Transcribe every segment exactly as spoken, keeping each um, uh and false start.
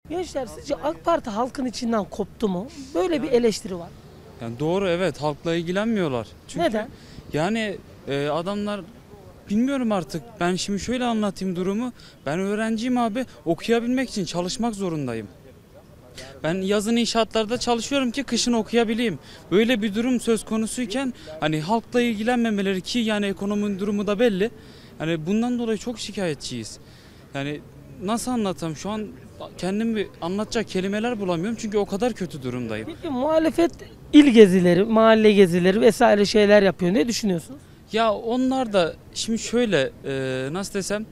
Gençler sizce AK Parti halkın içinden koptu mu? Böyle bir eleştiri var. Yani doğru, evet, halkla ilgilenmiyorlar. Çünkü Neden? yani e, adamlar bilmiyorum artık. Ben şimdi şöyle anlatayım durumu. Ben öğrenciyim abi. Okuyabilmek için çalışmak zorundayım. Ben yazın inşaatlarda çalışıyorum ki kışın okuyabileyim. Böyle bir durum söz konusuyken hani halkla ilgilenmemeleri, ki yani ekonominin durumu da belli. Hani bundan dolayı çok şikayetçiyiz. Yani nasıl anlatsam, şu an kendimi anlatacak kelimeler bulamıyorum çünkü o kadar kötü durumdayım. Peki muhalefet il gezileri, mahalle gezileri vesaire şeyler yapıyor. Ne düşünüyorsunuz? Ya onlar da şimdi şöyle e, nasıl desem,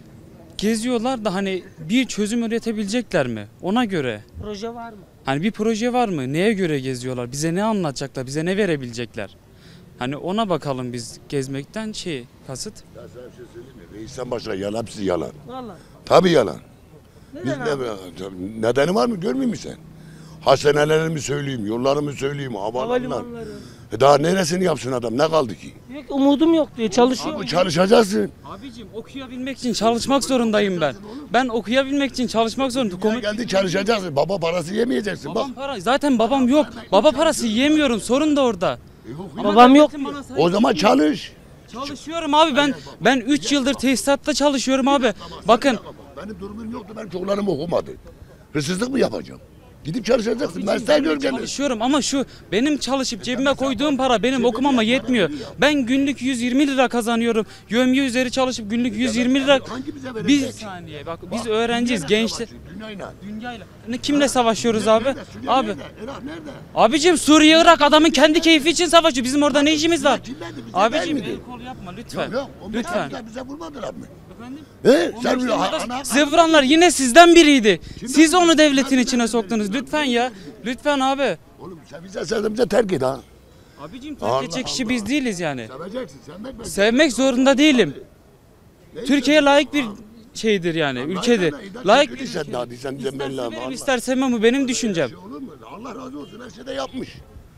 geziyorlar da hani bir çözüm üretebilecekler mi? Ona göre. Proje var mı? Hani bir proje var mı? Neye göre geziyorlar? Bize ne anlatacaklar? Bize ne verebilecekler? Hani ona bakalım biz gezmekten şey kasıt. Ya sana bir şey söyleyeyim mi? Reisten başına yalan, hepsi yalan. Vallahi. Tabii yalan. Biz Neden abi? ne, nedeni var mı görmüyor musun sen? Hastanelerimi söyleyeyim, yollarımı söyleyeyim, havaalanlar. Havalimanları. E daha neresini yapsın adam? Ne kaldı ki? Diyor ki umudum yok diyor. Çalışıyor. Abi çalışacaksın. Abicim okuyabilmek için çalışmak zorundayım ben. Ben okuyabilmek için çalışmak zorundayım. Dünya Komik geldi çalışacaksın. Baba parası yemeyeceksin. babam Bak. para, zaten babam yok. Baba parası yiyemiyorum. Sorun da orada. Ama Babam yok devletin diyor. bana sahip O zaman çalış. çalışıyorum abi, ben ben üç yıldır tesisatta çalışıyorum abi. Bakın Benim durumum yoktu. Ben çocuklarım okumadı. Hırsızlık mı yapacağım? Gidip çalışacaksın. Mesleğe gör kendini. çalışıyorum ama şu benim çalışıp cebime koyduğum para benim okumama yetmiyor. Ben günlük yüz yirmi lira kazanıyorum. Yövmiye üzeri çalışıp günlük yüz yirmi lira. Hangi bize Bir verecek? saniye bak, biz öğrenciyiz, gençler. Dünyayla. Dünyayla. Ne, kimle savaşıyoruz abi? Nerede? Suriye Abi. nerede? Irak nerede? Abicim Suriye, Irak adamın kendi keyfi için savaşıyor. Bizim orada ne işimiz var? Kim verdi? Bize Abicim vermedi. el kol yapma lütfen. Yok yok. O Lütfen. Lütfen. Bize vurmadılar mı? Efendim? He? Sen İşte ana- burada ana- size vuranlar yine sizden biriydi. Siz onu devletin içine soktunuz. Lütfen ya. Lütfen abi. Oğlum sen bize sen bize terk et ha. Abicim Allah terk edecek kişi Allah. biz değiliz yani. Seveceksin. Sevmek mi? Sevmek zorunda değilim. Türkiye'ye layık bir şeydir yani, ülkedir. Layık bir sen daha sen de belli ama. istersem ister sevmem, bu benim düşüncem. Şey olur mu? Allah razı olsun her şeyde yapmış.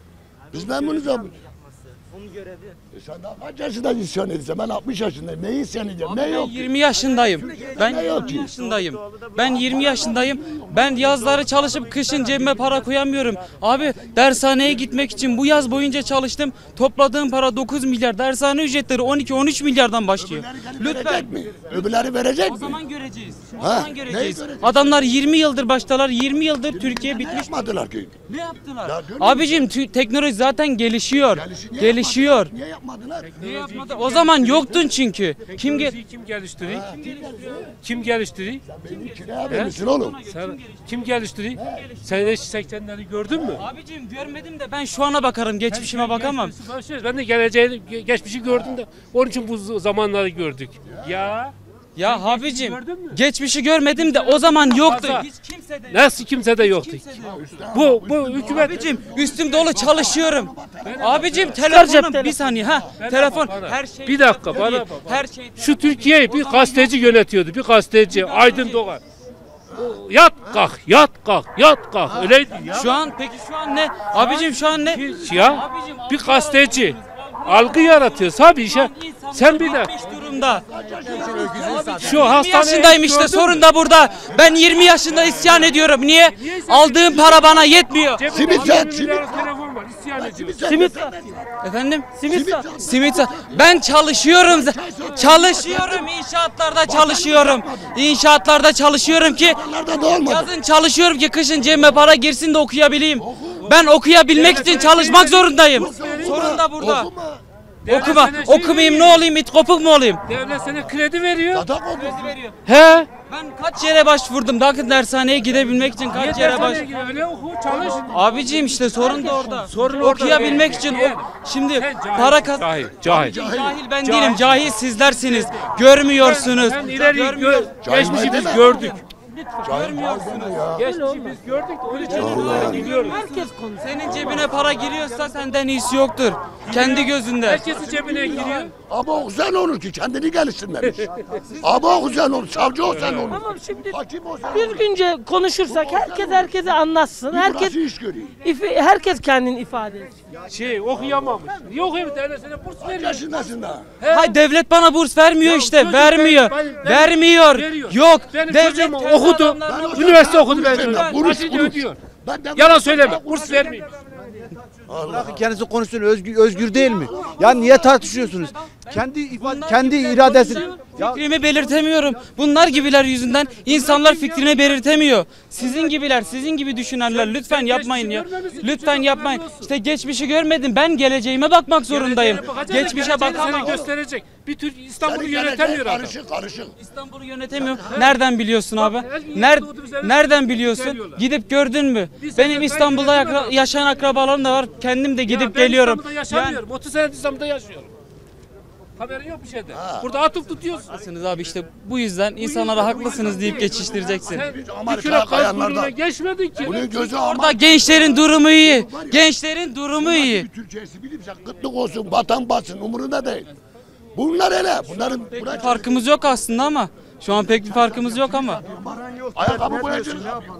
Biz memnunuz abi. Onun görevi. E sen daha kaç yaşında isyan ediyorsun? Ben altmış yaşındayım. Neyi isyan edeceğim? Ne Ben yok? yirmi yaşındayım. Ben Ne yok yirmi ki? yaşındayım. Ben yirmi yaşındayım. Ben yazları çalışıp kışın cebime para koyamıyorum. Abi dershaneye gitmek için bu yaz boyunca çalıştım. Topladığım para dokuz milyar. Dershane ücretleri on iki on üç milyardan başlıyor. Lütfen. Verecek mi? Öbürleri verecek O mi? zaman göreceğiz. O Ha, zaman neyi göreceğiz. göreceğiz? Adamlar yirmi yıldır baştalar. yirmi yıldır Türkiye Ne bitmiş. yapmadılar ki? Ne yaptılar? Ya görüyor Abicim tü- teknoloji zaten gelişiyor. Gelişi- niye Gelişiyor. yapmadılar? Niye yapmadılar? Niye yapmadı? O zaman yoktun çünkü. Kim ge Teknolojiyi kim geliştiriyor? Kim geliştiriyor? Benim kiraya vermişsin oğlum. Sen kim geliştiriyor? Sen de seksenleri gördün mü? Abicim görmedim de ben şu ana bakarım. Geçmişime bakamam. Geçmişi- Ben de geleceği, geçmişi gördüm de onun için bu zamanları gördük. Ya Ya abicim gördün mü? geçmişi görmedim de o zaman yoktu. Fazla. Hiç kimse de nasıl kimse de yoktu. Bu bu hükümet Abicim üstüm dolu çalışıyorum. Abicim cep telefonum telefonu. bir saniye ha. Telefon bana. her şey. Bir dakika, bana bak. Her şey. şu Türkiye'yi bir gazeteci yönetiyordu. Bir gazeteci Aydın Doğan. O, Yat kalk, yat kalk, yat kalk. Öyleydi ya. Şu an peki şu an ne? Abicim şu an ne? Bir- ya Abicim, bir gazeteci algı yaratıyor. Tabii işe. Sen bir de bitmiş durumda. şu yirmi hastaneye yaşındayım işte, gördün mü? sorun da burada. Ben yirmi yaşında isyan ediyorum. Niye? Aldığım para bana yetmiyor. Cebinde Simit on sat, milyar simit. telefon var. İsyan ediyor. Simit. Efendim? Simit sat. Simit sa- Ben çalışıyorum. Çalışıyorum. İnşaatlarda çalışıyorum. İnşaatlarda çalışıyorum ki Onlarda da olmadı. yazın çalışıyorum ki kışın cebime para girsin de okuyabileyim. Ben okuyabilmek için çalışmak zorundayım. Sorun da burada. Okuma. Okuma. Devlet sana şey Okumayayım ne veriyor. olayım? İt kopuk mu olayım? Devlet sana kredi veriyor. Yatak oldu. He? Ben kaç yere başvurdum. Daha dershaneye gidebilmek için kaç yere baş... Öyle oku, çalış. Abiciğim işte sorun da orada. Sorun orada. Okuyabilmek için Niye? ok- şimdi Sen cahil, para kaz... Cahil, cahil. Cahil ben Cahil. değilim. Cahil sizlersiniz. Görmüyorsunuz. Sen ileri Görmüyor- gö geçmişi biz deme. gördük. Görmüyorsunuz. Geçmişi biz gördük. Onun için bunları biliyoruz. Herkes konuşuyor. Senin cebine para giriyorsa senden iyisi yoktur. Kendi gözünde. Herkesin cebine giriyor. Ama okusan olur ki kendini geliştirmemiş. Ama okusan olur. Savcı olsan olur. Tamam şimdi Hakim olsan olur. düzgünce konuşursak herkes herkese anlatsın. Herkes Burası iş görüyor. ifi- herkes kendini ifade etsin. Şey okuyamamış. Niye okuyamamış? Devlet sana burs Kaç veriyor. yaşındasın daha? Hay devlet bana burs vermiyor Ya işte. çocuk Vermiyor. benim- benim- Vermiyor. veriyor. Yok. Benim Devlet çocuğum kendi okudu. okudu. Ben Üniversite hocam- okudu Ben ben. Burs, Taksici burs. ödüyor. Ben de- Yalan söyleme. Burs vermiyor. Bırakın kendisi konuşsun, özgür, özgür değil mi? Ya niye tartışıyorsunuz? Kendi ifade, kendi iradesi. Ya Fikrimi belirtemiyorum. Bunlar gibiler yüzünden insanlar fikrini belirtemiyor. Sizin gibiler, sizin gibi düşünenler lütfen yapmayın ya. Lütfen yapmayın. İşte geçmişi görmedim. Ben geleceğime bakmak zorundayım. Geçmişe Seni bakamam. gösterecek. Bir tür İstanbul'u Senin yönetemiyor geleceğin adam. Karışık karışık. İstanbul'u yönetemiyorum. Nereden biliyorsun abi? Ner nereden biliyorsun? Gidip gördün mü? Benim İstanbul'da yakra- yaşayan akrabalarım da var. Kendim de Ya gidip ben geliyorum. İstanbul'da yaşamıyorum. otuz senedir İstanbul'da yaşıyorum. Haberin yok bir şeyde. Burada atıp tutuyorsun. Haklısınız abi işte bu yüzden insanlara haklısınız deyip geçiştireceksin. Sen bir Amerika kilo gaz kayanlarda- burnuna geçmedin ki. Bunun gözü Orada ama. gençlerin durumu iyi. Gençlerin durumu iyi. Türkçesi bilip sen kıtlık olsun, vatan batsın umurunda değil. Bunlar hele. Bunların bırak. Farkımız yok aslında ama. Şu an pek bir farkımız yok ama. Ayakkabı boyacı.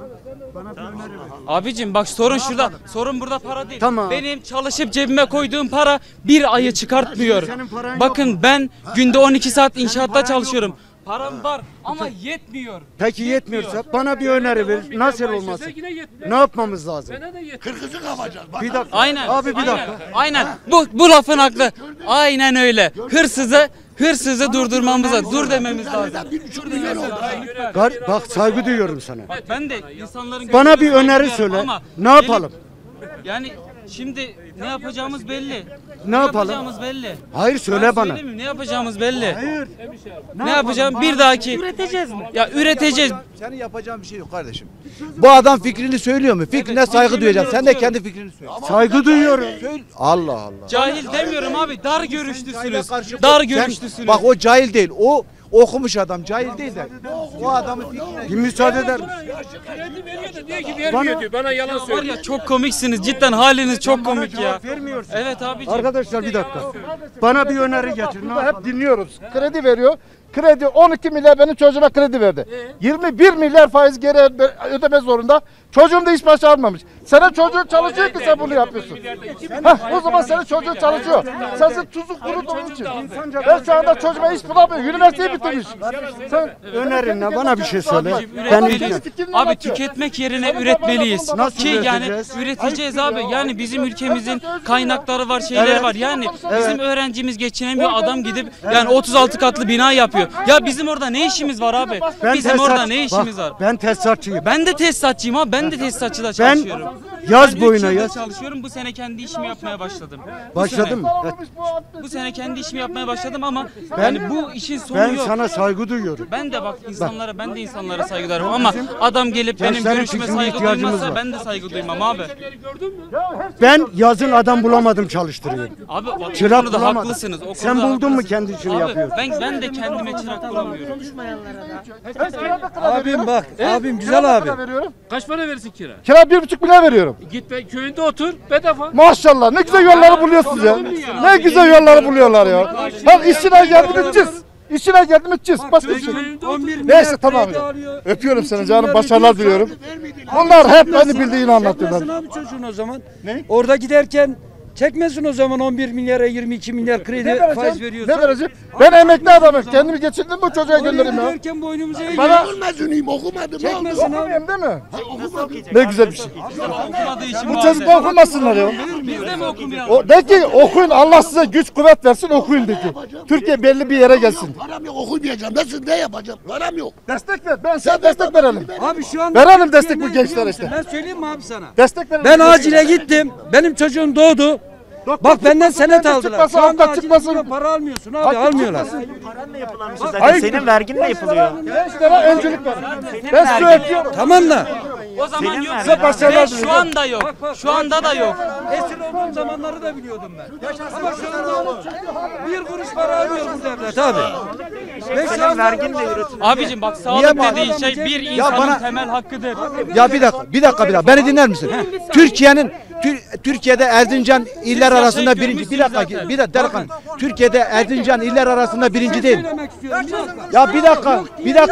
Abicim bak sorun şurada. Sorun burada para değil. Tamam. Benim çalışıp cebime koyduğum para bir ayı çıkartmıyor. Bakın ben günde on iki saat inşaatta çalışıyorum. Param var ama yetmiyor. peki yetmiyorsa bana bir öneri ver. Nasıl olması? Yine yetmiyor. Ne yapmamız lazım? Sene de yetmiyor. Kırkızı kapacağız. Bak. Bir dakika. Aynen. Abi bir aynen, dakika. Aynen. Bu bu lafın haklı. Aynen öyle. Hırsızı hırsızı durdurmamız lazım. Dur dememiz lazım. Bir buçuk milyon oldu. Gar- bak saygı duyuyorum sana. Bak ben de insanların Bana bir gözüne öneri bakıyorum söyle. ama Ne yapalım? benim- Yani şimdi ne yapacağımız belli. Ne yapalım? yapacağımız belli. Hayır Ben söyle bana. söyleyeyim mi? Ne yapacağımız belli. Hayır. Ne yapacağım? Bir dahaki Üreteceğiz mi? ya üreteceğiz. Senin yapacağın bir şey yok kardeşim. Bu adam fikrini söylüyor mu? Fikrine saygı duyacaksın. Sen de kendi fikrini söyle. Saygı duyuyorum. Söyle. Allah Allah. Cahil demiyorum abi. Dar görüşlüsünüz. Karşı- Dar Sen- görüşlüsünüz. Bak o cahil değil. O okumuş adam. Cahil değil de. O adamın fikrine. Bir müsaade eder misin? Kredi veriyor da diyor ki vermiyor diyor. Bana yalan Var söylüyor. ya çok komiksiniz. Cidden haliniz çok komik ya. Vermiyorsun. Evet abiciğim. Arkadaşlar bir dakika. Bana bir öneri getir. Ne Hep yapalım? dinliyoruz. Kredi veriyor. Kredi on iki milyar benim çocuğuma kredi verdi. yirmi bir milyar faiz geri öde- ödeme zorunda. Çocuğum da iş başı almamış. Senin çocuğun çalışıyor ki sen bunu yapıyorsun. Heh, o zaman senin çocuğun çalışıyor. Sensin tuzu kuruduğun için. Ben şu anda çocuğuma iş bulamıyorum. Üniversiteyi bitirmiş. Sen Önerin ne? Bana bir şey söyle. Abiciğim, Ben üretmeliyiz. ilgilen. Abi tüketmek yerine üretmeliyiz. Nasıl Ki yani üreteceğiz? üreteceğiz abi. Yani bizim ülkemizin kaynakları var, şeyler Evet. var. Yani bizim öğrencimiz geçinemiyor. Adam gidip yani otuz altı katlı bina yapıyor. Ya bizim orada ne işimiz var abi? Bizim orada tesisat- ne işimiz bak, var? Ben tesisatçıyım. Ben de tesisatçıyım abi. Ben de tesisatçıda Ben çalışıyorum. yaz Ben boyuna üç yıldır yaz. çalışıyorum. Bu sene kendi işimi yapmaya başladım. Bu Başladın sene- mı? Bu sene kendi işimi yapmaya başladım ama yani bu işin sonu Ben yok. sana saygı duyuyorum. Ben de bak insanlara ben de insanlara saygı duyarım ama adam gelip benim gençlerin görüşüme fikrine saygı ihtiyacımız duymazsa var. ben de saygı duymam abi. Ben yazın adam bulamadım çalıştırıyorum. Abi bak, o Çırak konuda bulamadım. haklısınız. O Sen konuda buldun mu haklısınız. kendi işini Abi, yapıyorsun? Ben ben de kendime çırak bulamıyorum. abim bak. Abim güzel abi. Veriyorum. Kaç para verirsin kira? Kira bir buçuk milyar veriyorum. Git be köyünde otur bedava. Maşallah ne güzel yolları buluyorsunuz ya. Ne güzel yolları buluyorlar ya. Lan işine geldi mi çiz. İşine geldi mi çiz. Başka bir şey. Neyse tamam. Öpüyorum seni canım. Başarılar diliyorum. Bunlar hep beni bildiğini anlatıyorlar. Çekmesin abi çocuğun o zaman. Ne? Orada giderken çekmesin o zaman on bir milyara yirmi iki milyar kredi faiz veriyorsa. Ne vereceğim? Ben emekli adamım. Kendimi geçirdim bu çocuğa Oraya göndereyim ya. giderken boynumuza eğiyor. Bana Ben mezunuyum okumadım. Çekmesin abi. okumayayım değil mi? Ne güzel bir şey. Okumadığı için Bu bu çocuk halde. okumasınlar ya. Biz de mi okumayalım? O, de ki okuyun Allah size güç kuvvet versin okuyun de ki. Türkiye belli bir yere gelsin. Param yok okumayacağım. Nasıl ne yapacağım? Param yok. Destek ver. Ben sana destek verelim. Abi şu anda Verelim destek bu Ne biliyor gençlere musun? işte. Ben söyleyeyim mi abi sana? Destek verelim. Ben acile gittim. Benim çocuğum doğdu. Bak benden senet çıkmasın, aldılar. Şu anda avukat acile çıkmasın. gidiyor, para almıyorsun abi Hakim almıyorlar. Zaten Hayır. senin verginle yapılıyor. Gençlere öncülük ver. Ben söylüyorum. Tamam da O zaman yok. Size başarılar Ve şu diliyorum. anda yok. Şu anda da yok. esir olduğum zamanları da biliyordum ben. Ama şu anda bir kuruş para almıyorum devlet abi. Ve şu Senin anda verginle üretim. Abicim bak Niye sağlık bağlı? dediğin şey bir insanın bana- temel hakkıdır. Ya bir dakika, bir dakika bir dakika. Beni dinler misin? Türkiye'nin Tür- Türkiye'de Erzincan iller arasında birinci. Bir dakika, bir dakika. Derkan. Türkiye'de Erzincan iller arasında birinci değil. söylemek istiyorum. Bir dakika. Ya bir dakika, bir dakika.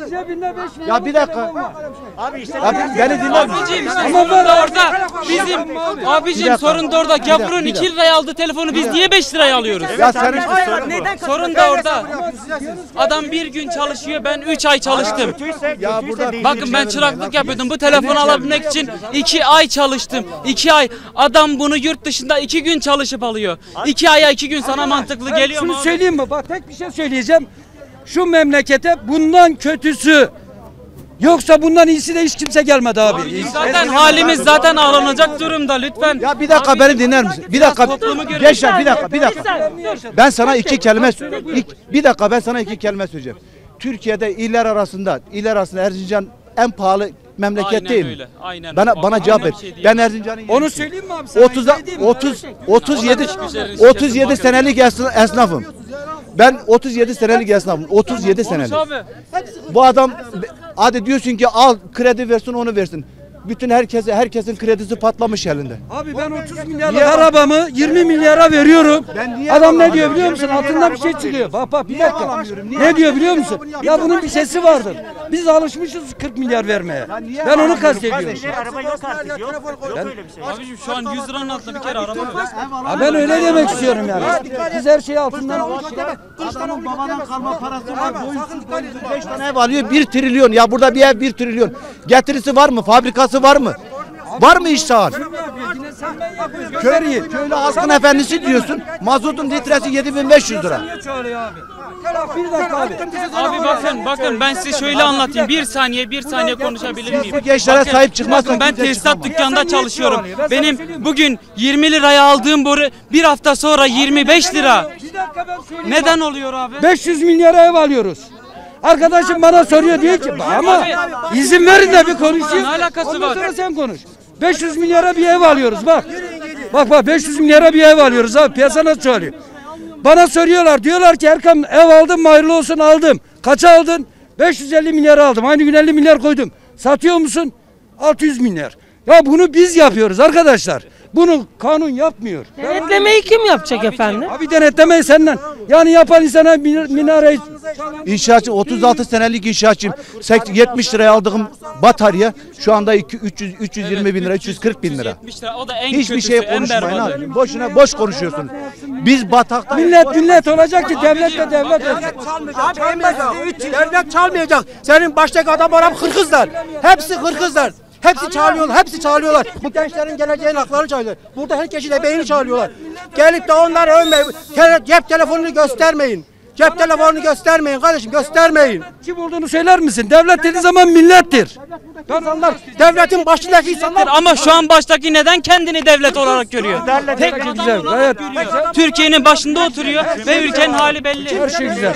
cebinde beş milyon. Ya bir dakika. Abi işte Ya bir- beni dinler misin? Abicim işte Ama sorun ben- da orada. Bizim Bir abicim dakika. sorun da orada. Bir dakika, Gavurun bir iki dakika. liraya aldığı telefonu biz niye beş liraya alıyoruz? Ya sen işte Sorun da orada. Adam bir gün çalışıyor, ben üç ay çalıştım. kötüyse, Ya kötüyse burada- değil. Bakın ben çıraklık yapıyordum. Bu telefonu alabilmek için iki ay çalıştım. iki ay. Adam bunu yurt dışında iki gün çalışıp alıyor. iki aya iki gün sana mantıklı geliyor mu? Şunu abi? söyleyeyim mi? Bak tek bir şey söyleyeceğim. Şu memlekete bundan kötüsü yoksa bundan iyisi de hiç kimse gelmedi abi. Zaten halimiz zaten ağlanacak durumda lütfen. Ya bir dakika beni dinler misin? Bir dakika. toplumu görün. Gençler bir dakika bir dakika. Ben sana iki kelime ilk- bir dakika ben sana iki kelime söyleyeceğim. Türkiye'de iller arasında iller arasında Erzincan en pahalı memleket Aynen değil mi? öyle, aynen Bana öyle. bana cevap Aynen et. bir şey değil. Ben Erzincan'ın Onu söyleyeyim mi abi sana? otuz İzah edeyim mi? otuz otuz yedi Bakın. otuz yedi senelik esna- esnafım. Ben otuz yedi senelik esnafım. otuz yedi senelik. Abi. Bu adam hadi diyorsun ki al kredi versin onu versin. Bütün herkese herkesin kredisi patlamış elinde. Abi ben otuz milyarlık arabamı yirmi milyara veriyorum. Ben niye Adam ne alamıyorum? diyor biliyor musun? Altından bir şey çıkıyor. Bak bak bir dakika. Ne diyor biliyor musun? Ya bunun bir sesi vardır. Biz alışmışız kırk milyar vermeye. Ben onu kastediyorum. Bir araba yok artık yok. Yok öyle bir şey. Abicim şu an yüz liranın altında bir kere araba yok. Ha ben öyle demek istiyorum yani. Biz her şeyi altından Adamın babadan kalma parası var. Boyunsuz boyunsuz beş tane ev alıyor bir trilyon. Ya burada bir ev bir trilyon. Getirisi var mı? Fabrikası var mı? Var mı iş saat? Köylü, köylü halkın efendisi diyorsun. Mazotun litresi yedi bin beş yüz lira. Bir dakika abi. Abi bakın bakın ben size şöyle anlatayım. Bir saniye bir saniye konuşabilir miyim? Bu gençlere Bakın, sahip çıkmazsan bakın ben kimse tesisat çıkamaz. dükkanında çalışıyorum. Ben sana söyleyeyim Benim mi? bugün yirmi liraya aldığım boru bir hafta sonra yirmi beş lira. Bir dakika ben söyleyeyim. Neden oluyor abi? beş yüz milyara ev alıyoruz. Arkadaşım bana soruyor diyor ki ama izin verin de bir konuşayım. Ne alakası Ondan var? sonra sen konuş. beş yüz milyara bir ev alıyoruz bak. Bak bak beş yüz milyara bir ev alıyoruz abi. Piyasa nasıl çalıyor? Bana soruyorlar diyorlar ki Erkan ev aldım mı hayırlı olsun aldım. Kaça aldın? beş yüz elli milyara aldım. Aynı gün elli milyar koydum. Satıyor musun? altı yüz milyar. Ya bunu biz yapıyoruz arkadaşlar. Bunu kanun yapmıyor. Denetlemeyi kim yapacak efendim? Abi denetlemeyi senden. Yani yapan insana min- minareyi İnşaatçı otuz altı senelik inşaatçıyım. Sek- yetmiş liraya aldığım batarya şu anda iki- üç yüz üç yüz yirmi bin lira, üç yüz kırk bin lira. yetmiş lira. O da en Hiçbir kötüsü, şey en konuşmayın berbatı. abi. Boşuna boş konuşuyorsunuz. Biz batakta millet millet olacak ki devlet de devlet olsun. Abi en basit devlet çalmayacak. Senin baştaki adamlar hep hırkızlar. Hepsi hırkızlar. Hepsi çalıyorlar, hepsi çalıyorlar. Bu gençlerin geleceğin haklarını çalıyorlar. Burada herkesin emeğini çalıyorlar. Gelip de onları övmeyin. Tele, cep telefonunu göstermeyin. Cep telefonunu göstermeyin kardeşim, göstermeyin. Kim olduğunu söyler misin? Devlet dediği zaman millettir. İnsanlar, devletin başındaki insanlar... Ama şu an baştaki neden kendini devlet olarak görüyor? Tek adam güzel, olarak gayet görüyor. Türkiye'nin başında oturuyor ve ülkenin hali belli. Her şey güzel.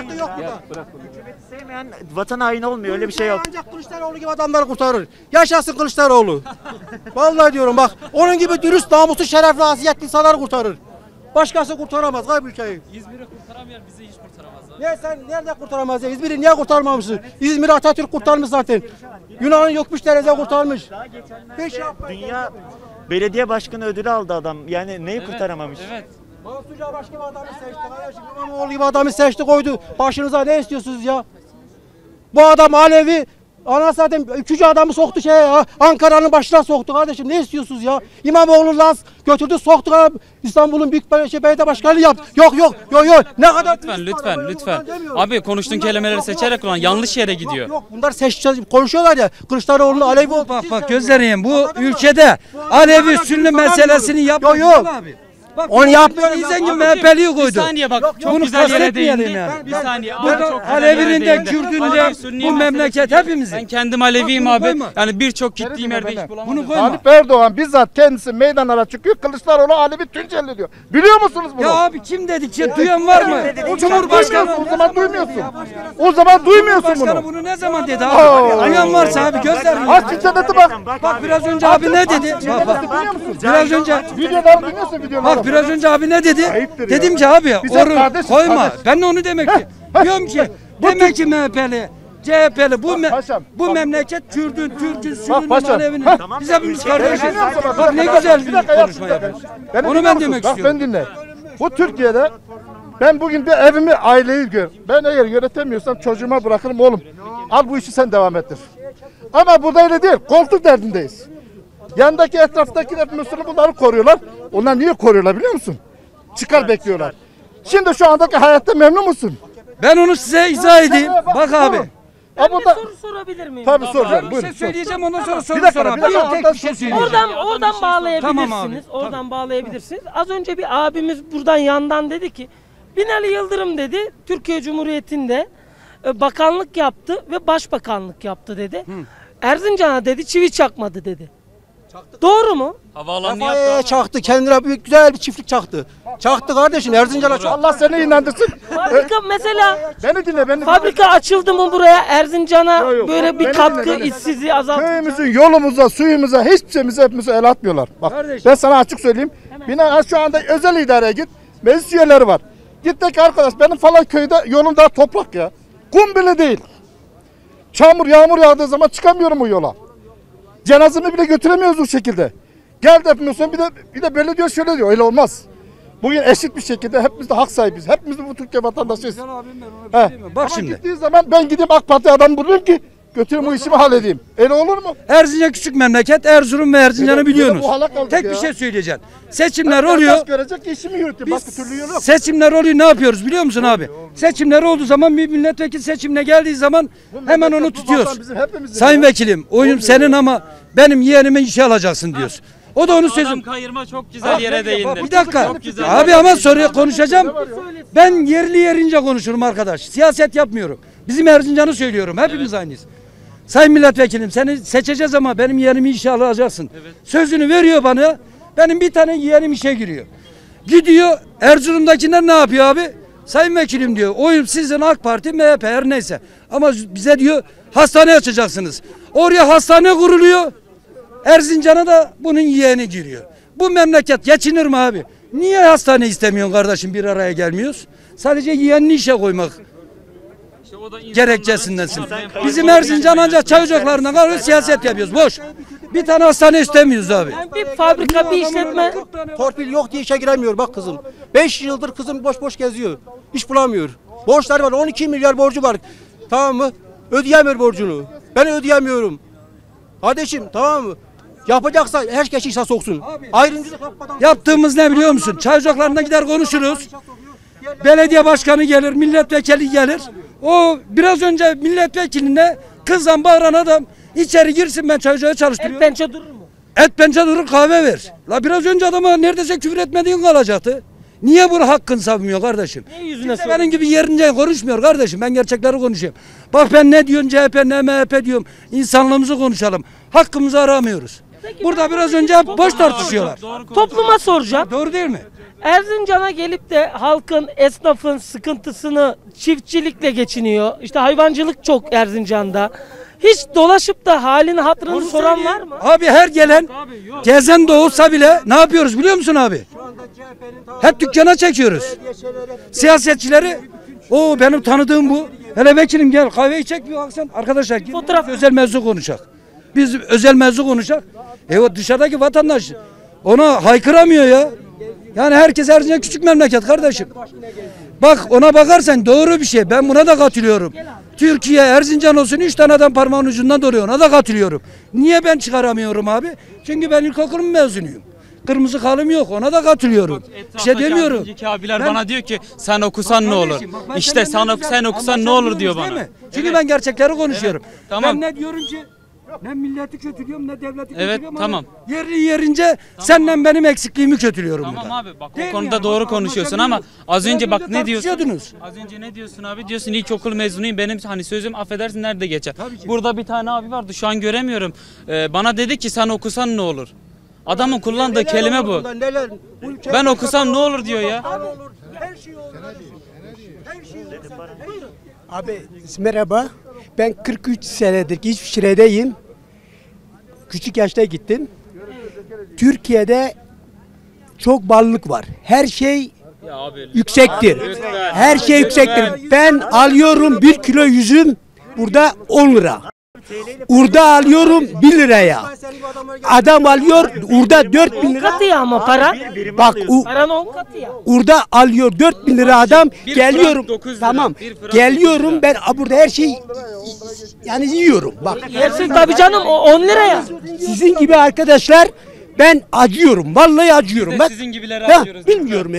Sevmeyen vatan haini olmuyor öyle bir şey yok. Ancak Kılıçdaroğlu gibi adamları kurtarır. Yaşasın Kılıçdaroğlu. Vallahi diyorum bak, onun gibi dürüst, namuslu, şerefli, hasiyetli insanları kurtarır. Başkası kurtaramaz gayb ülkeyi. İzmir'i kurtaramayan bizi hiç kurtaramaz. Ne sen nerede kurtaramaz ya? İzmir'i niye kurtarmamışsın? İzmir'i Atatürk kurtarmış zaten. Yunan'ın yokmuş derece kurtarmış. Hiç yapma. Dünya belediye başkanı ödülü aldı adam. Yani neyi kurtaramamış? Evet. Mansurca başka bir adamı seçti kardeşim. İmamoğlu gibi adamı seçti koydu. Başınıza ne istiyorsunuz ya? Bu adam Alevi. Ana zaten üçüncü adamı soktu şey ya. Ankara'nın başına soktu kardeşim. Ne istiyorsunuz ya? İmamoğlu Laz götürdü soktu. İstanbul'un büyük şey, belediye başkanı yaptı. Yok yok yok yok. Ne kadar Lütfen lütfen lütfen. Abi konuştuğun kelimeleri seçerek kullan. Yanlış yere gidiyor. Yok bunlar seç konuşuyorlar ya. Kılıçdaroğlu'nu Alevi oldu. Bak bak gözleriyim bu ülkede Alevi Sünni meselesini yapıyor. Yok, yok. Abi. Bak Onu yapmıyorum İyi ben. zengin Abicim, M H P'liyi Bir koydu. saniye bak çok Bunu güzel yere kastetmeyelim değindi. yani. Bir saniye. abi, Burada çok güzel Alevinin yere de değindi. Kürdün Alevi, de Sünni bu meselesi memleket değil. hepimizin. Ben kendim Aleviyim Bak, bunu abi. koyma. Yani birçok gittiğim yerde hiç Bunu bulamadım. koyma. Tayyip Erdoğan bizzat kendisi meydanlara çıkıyor. Kılıçdaroğlu Alevi Tunceli diyor. Biliyor musunuz bunu? Ya abi kim dedik ya duyan var mı? O zaman Cumhurbaşkanı duymuyorsun, o zaman duymuyorsun. O zaman duymuyorsun Cumhurbaşkanı bunu. bunu ne zaman dedi Oo. abi? Duyan varsa abi gözler. Aç interneti bak. Bak biraz önce abi ne dedi? Bak bak. Duyuyor musun? Biraz önce Videoları duymuyorsun videoları. Bak biraz önce abi ne dedi? Ayıptır ya. Dedim ki abi Biz hep oru kardeşiz, koyma. kardeş. Ben de onu demek ki. Diyorum ki demek ki M H P'li, C H P'li bu me- paşam, bu bak. memleket Kürdün, Türk'ün, Sünni'nin, paşam, Alevinin. heh. Biz hepimiz Tamam, kardeşiz. ülke- Bak, Bak ne bak, güzel bir bir dakika, yap, konuşma bir dakika. yapıyorsun. Beni Onu dinler ben misin? demek Bak, istiyorum. ben dinle. Bu Türkiye'de Ben bugün bir evimi, aileyi gör. Ben eğer yönetemiyorsam çocuğuma bırakırım, oğlum al bu işi sen devam ettir. Ama burada öyle değil. Koltuk derdindeyiz. Yandaki etraftakiler Müslüman bunları koruyorlar. Onlar niye koruyorlar biliyor musun? Çıkar bekliyorlar. Şimdi şu andaki hayatta memnun musun? Ben onu size izah edeyim. Bak abi. Ben Ha, bir burada... soru sorabilir miyim? Tabii soracağım. Bir Buyurun. şey söyleyeceğim ondan sonra soru Bir dakika, sorarım. bir dakika. Bir tek bir şey söyleyeceğim. Oradan oradan bağlayabilirsiniz. Tamam abi, Oradan bağlayabilirsiniz. Az önce bir abimiz buradan yandan dedi ki Binali Yıldırım dedi Türkiye Cumhuriyeti'nde e, bakanlık yaptı ve başbakanlık yaptı dedi. Erzincan'a dedi çivi çakmadı dedi. Doğru mu? Havaalanı Kafaya yaptı. çaktı. Kendine bir güzel bir çiftlik çaktı. Çaktı kardeşim. Erzincan'a çaktı. Allah seni inandırsın. Fabrika mesela Beni dinle, beni dinle. fabrika açıldı mı buraya Erzincan'a Yok, yok. böyle bir Beni katkı dinle, beni. işsizliği azaltacak? Köyümüzün, yolumuza, suyumuza, hiçbir şeyimize hepimize el atmıyorlar. Bak Kardeşim. ben sana açık söyleyeyim. Bina şu anda özel idareye git. Meclis üyeleri var. Git de ki arkadaş benim falan köyde yolum daha toprak ya. Kum bile değil. Çamur, yağmur yağdığı zaman çıkamıyorum o yola. Cenazemi bile götüremiyoruz o şekilde. Gel de yapmıyorsun bir de bir de böyle diyor şöyle diyor. Öyle olmaz. Bugün eşit bir şekilde hepimiz de hak sahibiz. Hepimiz de bu Türkiye vatandaşıyız. He. Bak Ama şimdi. gittiği zaman ben gideyim AK Parti adam bulurum ki götürüm bu işimi halledeyim. Öyle olur mu? Erzincan küçük memleket. Erzurum ve Erzincan'ı Bir de- bir de biliyorsunuz. bu hale kaldık Tek ya. bir şey söyleyeceğim. Seçimler Herkes oluyor. görecek ki işimi yürütüyor. Başka türlü yolu yok. Seçimler oluyor ne yapıyoruz biliyor musun abi? Seçimler olduğu zaman bir milletvekili seçimine geldiği zaman hemen onu Bu tutuyoruz. vatan bizim hepimizin Sayın ya. vekilim oyum senin ama benim yeğenime işe alacaksın diyoruz. O da onun Adam sözü. kayırma çok güzel yere değindi. Bir dakika. Çok güzel. Abi ama soruya konuşacağım. Ben yerli yerince konuşurum arkadaş. Siyaset yapmıyorum. Bizim Erzincan'ı söylüyorum. Hepimiz aynıyız. Sayın milletvekilim seni seçeceğiz ama benim yeğenimi işe alacaksın. Sözünü veriyor bana. Benim bir tane yeğenim işe giriyor. Gidiyor Erzurum'dakiler ne yapıyor abi? Sayın vekilim diyor. Oyum sizin AK Parti, M H P her neyse. Ama bize diyor hastane açacaksınız. Oraya hastane kuruluyor. Erzincan'a da bunun yeğeni giriyor. Bu memleket geçinir mi abi? Niye hastane istemiyorsun kardeşim bir araya gelmiyoruz? Sadece yeğenini işe koymak gerekçesindensin. Bizim Erzincan ancak çay ocaklarından kalıyor siyaset yapıyoruz. Boş. Bir tane hastane istemiyoruz abi. Yani bir fabrika, bir işletme. Torpil yok diye işe giremiyor bak kızım. beş yıldır kızım boş boş geziyor. İş bulamıyor. Borçları var. on iki milyar borcu var. Tamam mı? Ödeyemiyor borcunu. Ben ödeyemiyorum. Kardeşim tamam mı? Yapacaksa herkes işe soksun. Ayrımcılık yapmadan. Yaptığımız ne biliyor musun? Çay ocaklarına gider konuşuruz. Belediye başkanı gelir, milletvekili gelir. O biraz önce milletvekiline kızan bağıran adam içeri girsin ben çay ocağı Et çalıştırıyorum. pençe durur mu? Et pençe durur kahve ver. La biraz önce adama neredeyse küfür etmediğin kalacaktı. Niye bunu hakkını savunmuyor kardeşim? Niye yüzüne Kimse söylüyor? benim gibi yerince konuşmuyor kardeşim. Ben gerçekleri konuşuyorum. Bak ben ne diyorsun C H P ne M H P diyorum. İnsanlığımızı konuşalım. Hakkımızı aramıyoruz. Burada biraz önce hep boş tartışıyorlar. Topluma soracağım. Doğru değil mi? Erzincan'a gelip de halkın, esnafın sıkıntısını çiftçilikle geçiniyor. İşte hayvancılık çok Erzincan'da. Hiç dolaşıp da halini hatırını soran var mı? Abi her gelen gezen de olsa bile ne yapıyoruz biliyor musun abi? Hep dükkana çekiyoruz. Siyasetçileri o benim tanıdığım bu. Hele vekilim gel kahve içecek bir akşam. Arkadaşlar gel, Fotoğraf- özel mevzu konuşacak. Biz özel mevzu konuşacak. E o dışarıdaki vatandaş ona haykıramıyor ya. Yani herkes Erzincan küçük memleket kardeşim. Bak ona bakarsan doğru bir şey. Ben buna da katılıyorum. Türkiye Erzincan olsun üç tane adam parmağın ucundan dolayı ona da katılıyorum. Niye ben çıkaramıyorum abi? Çünkü ben ilkokulun mezunuyum. Kırmızı kalım yok ona da katılıyorum. Bir şey demiyorum. Önceki abiler Ben- bana diyor ki sen okusan ne olur? Kardeşim, bak ben İşte senden sen, ne sen güzel okusan ne olur diyor anlaşabiliyoruz bana. değil mi? Çünkü ben gerçekleri konuşuyorum. Evet, tamam. Ben ne diyorum ki ne milleti kötülüyorum ne devleti Evet, kötülüyorum. tamam. Ama yeri yerince senden benim eksikliğimi kötülüyorum Tamam burada. abi bak Değil o mi konuda yani? doğru Bak, konuşuyorsun ama anlaşabiliyoruz. az önce Biraz bak ne diyorsun? tartışıyordunuz. Az önce ne diyorsun abi? Diyorsun ilkokul mezunuyum benim hani sözüm affedersin nerede geçer? Tabii ki. Burada bir tane abi vardı şu an göremiyorum. Ee, bana dedi ki sen okusan ne olur? Adamın kullandığı kelime bu. Neler? Bu ülke- Ben okusam ne olur diyor ya. Her şey olur. Her şey olur. Abi merhaba. Ben kırk üç senedir İsviçre'deyim. Küçük yaşta gittim. Türkiye'de çok ballık var. Her şey Ya abi yüksektir. lütfen. Her şey yüksektir. Ben alıyorum bir kilo yüzüm burada on lira. Urda alıyorum bir liraya. Adam alıyor orada dört bin On lira. katı ya ama para. Bak o, Paran on katı ya. orada alıyor dört bin lira adam. Bir Geliyorum. frank dokuz lira, Tamam. bir frank Geliyorum dokuz ben burada her şeyi yani yiyorum. Bak. Yersin tabii canım, o on liraya. Sizin gibi arkadaşlar ben acıyorum. Vallahi acıyorum. Biz de Ben sizin gibileri Ha, acıyoruz. bilmiyorum.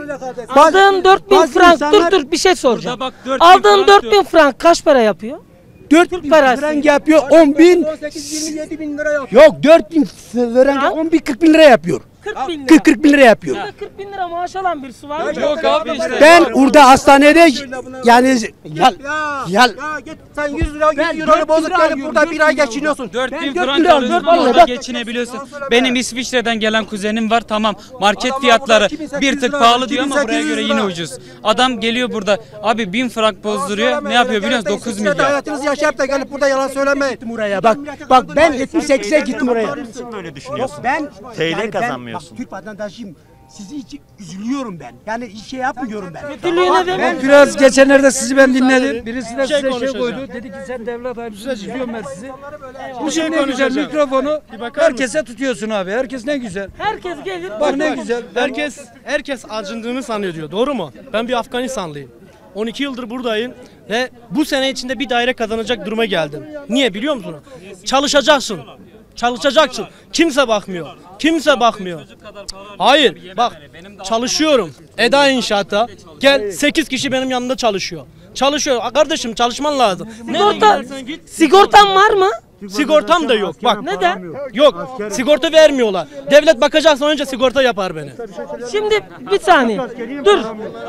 Aldığın dört bin bazı frank, dur insanlar- dur bir şey soracağım. Burada bak, dört bin Aldığın frank dört diyor. bin frank kaç para yapıyor? dört bin parası. frank yapıyor on bin. on sekiz yirmi yedi bin lira yapıyor. Yok dört bin frank on bin kırk bin lira yapıyor. kırk bin lira. kırk kırk bin lira yapıyor. Burada kırk bin lira maaş alan birisi var mı? Yok abi işte. Ben orada hastanede yani yal, Ya, yal, ya git sen yüz lira Ben yüz dört euro bozuk lira gelip alıyorum, burada dört bir ay lira geçiniyorsun. dört Ben bin dört frank lira alıyorsun, alıyorum, orada bak. geçinebiliyorsun. Benim İsviçre'den gelen kuzenim var, tamam market Adamlar fiyatları burada iki bin sekiz yüz bir tık lira, pahalı diyor ama iki bin buraya sekiz göre yüz yine lira. ucuz. Adam geliyor burada abi bin frank bozduruyor, ne yapıyor biliyor musun? dokuz milyar. Hayatınızı yaşayıp da gelip burada yalan söylemeyin. oraya bak. Bak ben yetmiş sekize gittim oraya. Nasıl böyle düşünüyorsun? Ben T L ben- kazanmıyorsun. Bak Türk vatandaşıyım. Sizi için üzülüyorum ben. Yani şey yapmıyorum ben. Kötülüğüne de Ben biraz geçenlerde sizi ben dinledim. Birisi de size şey koydu. Dedi ki sen devlet ayrıca izliyorum ben sizi. Bu şey ne güzel mikrofonu herkese tutuyorsun abi. Herkes ne güzel. herkes gelir. Bak ne güzel. Herkes herkes acındığını sanıyor diyor. Doğru mu? Ben bir Afganistanlıyım. on iki yıldır buradayım ve bu sene içinde bir daire kazanacak duruma geldim. Niye biliyor musun? Çalışacaksın. Çalışacaksın. Kimse bakmıyor. Kimse bakmıyor. Hayır. Bak çalışıyorum. Eda İnşaat'ta. Gel sekiz kişi benim yanımda çalışıyor. Çalışıyor. Kardeşim çalışman lazım. Sigorta, sigortan var mı? Sigortam da yok. Bak Neden? yok. Sigorta vermiyorlar. Devlet bakacaksa önce sigorta yapar beni. Şimdi bir saniye. Dur.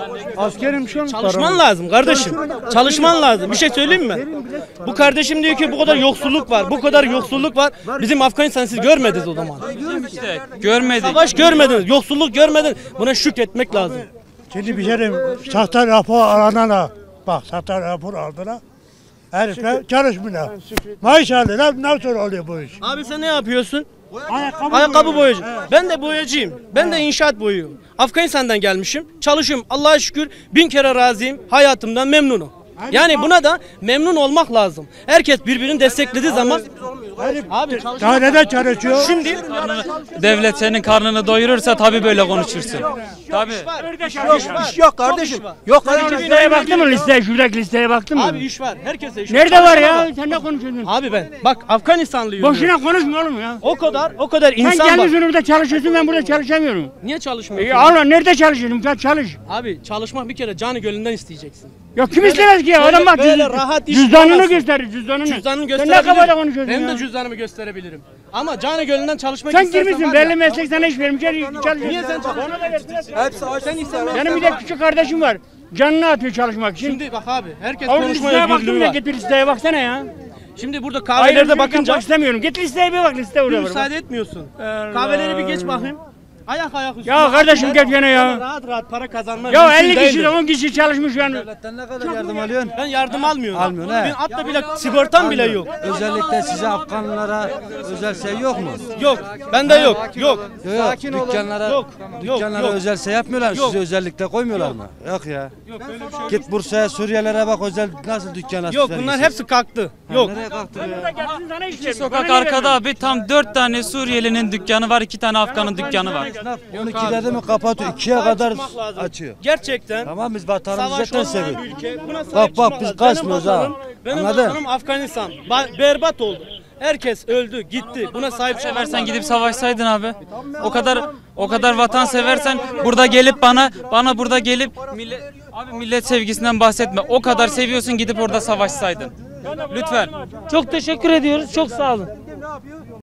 Askerim şu an. Çalışman lazım kardeşim. Çalışman lazım. Bir şey söyleyeyim mi? Bu kardeşim diyor ki bu kadar yoksulluk var. Bu kadar yoksulluk var. Bizim Afganistan'ı siz görmediniz o zaman. İşte görmedik. Savaş görmediniz. Yoksulluk görmediniz. Buna şükretmek lazım. Şimdi bir şey sahte rapor alana bak sahte rapor aldılar. Herifler çalışmıyorlar. Maaş aldılar. Nasıl oluyor bu iş? Abi sen ne yapıyorsun? Ayakkabı, Ayakkabı boyacı. Ben de boyacıyım. Ben de inşaat boyuyorum. Afganistan'dan gelmişim. Çalışıyorum. Allah'a şükür bin kere razıyım. Hayatımdan memnunum. Yani buna da memnun olmak lazım. Herkes birbirini desteklediği zaman abi dairede çalışıyor. şimdi Devlet senin karnını doyurursa tabii böyle konuşursun. Tabii. Yok, iş yok kardeşim. Yok kardeşim. Listeye baktın mı listeye? Şuradaki listeye baktın mı? abi iş var. Herkese iş Nerede var ya? Sen ne konuşuyorsun? Abi ben bak Afganistanlıyım. Boşuna konuşma oğlum ya. O kadar o kadar Sen insan var. gelmişsin burada çalışıyorsun, ben burada çalışamıyorum. Niye E, çalışmıyorsun? Allah nerede çalışıyorsun? Sen çalış. Abi çalışmak bir kere canı gönlünden isteyeceksin. Ya kim istemez ki ya? böyle- Adam bak böyle cüz- rahat iş cüzdanını bulamazsın. gösterir, cüzdanını. Cüzdanını Sen ne gösterebilirim. kafada konuşuyorsun Benim ya? de cüzdanımı gösterebilirim. Ama canı gönlünden çalışmak Sen istersen girmişsin, var ya- belli meslek sana iş vermiş, çalışıyorsun. Niye sen çalışmıyorsun? Hepsi aç. Sen istemez. Benim bir de küçük kardeşim var. Canını atıyor çalışmak için. Şimdi bak abi herkes Abi konuşma listeye baktın özgürlüğü mı? var. Git bir listeye baksana ya. Şimdi burada Ayrı kahvelerde bir bakınca bakmak istemiyorum. Git listeye bir bak, liste bir oraya var. müsaade etmiyorsun. Allah. Kahveleri bir geç bakayım. Ayak ayak üstüne. Ya kardeşim gel gene ya. Rahat rahat para kazanma. Ya mümkün elli değildir. kişi de on kişi çalışmış yani. Devletten ne kadar yardım alıyorsun? Ben yardım almıyorum. Almıyorsun, he. Ben hatta bile sigortam bile yok. Özellikle size Afganlara özel şey yok mu? Yok. Bende yok. Yok. Yok, dükkanlara, Yok. Yok. dükkanlara Yok. özel şey yapmıyorlar mı? Yok. Size özellikle koymuyorlar mı? Yok ya. Yok öyle bir şey yok. Git Bursa'ya, Suriyelilere bak özel nasıl dükkan açmışlar. Yok bunlar hepsi kalktı. Yok. Nereye kalktı ya? Sokak arkada abi tam dört tane Suriyelinin dükkanı var, iki tane Afganın dükkanı var. on iki dedi mi kapatıyor. ikiye kadar Çıkmak lazım. açıyor. Gerçekten. Tamam biz vatanımızı Savaş zaten olmayan seviyoruz. bir ülke. Buna sahip Bak bak çıkmak biz lazım. Benim kaçmıyoruz ha. vatanım- Benim Anladın? vatanım Afganistan. Ba- berbat oldu. Herkes öldü, gitti. Buna sahip çıkmak Seversen lazım. gidip savaşsaydın abi. O kadar o kadar vatan seversen burada gelip bana bana burada gelip millet abi millet sevgisinden bahsetme. O kadar seviyorsun gidip orada savaşsaydın. Lütfen. Çok teşekkür ediyoruz. Çok sağ olun.